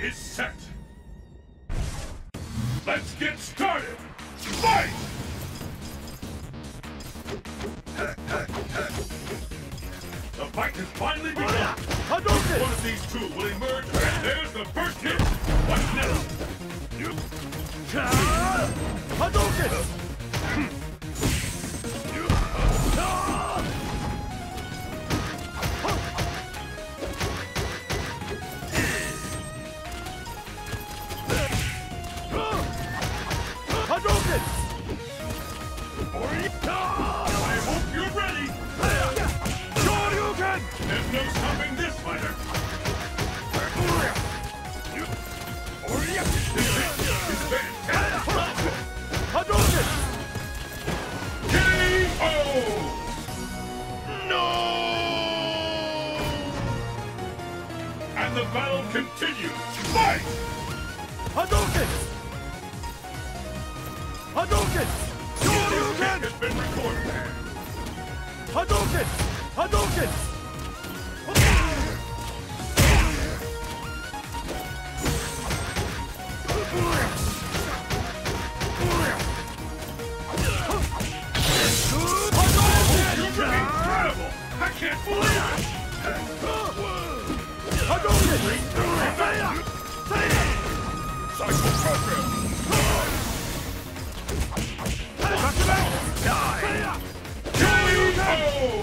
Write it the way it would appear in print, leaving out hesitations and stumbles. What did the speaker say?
is set. Let's get started. Fight! The fight has finally begun. One of these two will emerge, and there's the first hit. What's next? Hadouken! I hope you're ready. There's no stopping this fighter. This is fantastic. Hadouken! KO! No! And the battle continues. Fight! Hadouken! Hadouken! This kick has been recorded. Hadouken! Hadouken! Incredible! I can't believe it! Hadouken! Cycle program! Die! KO!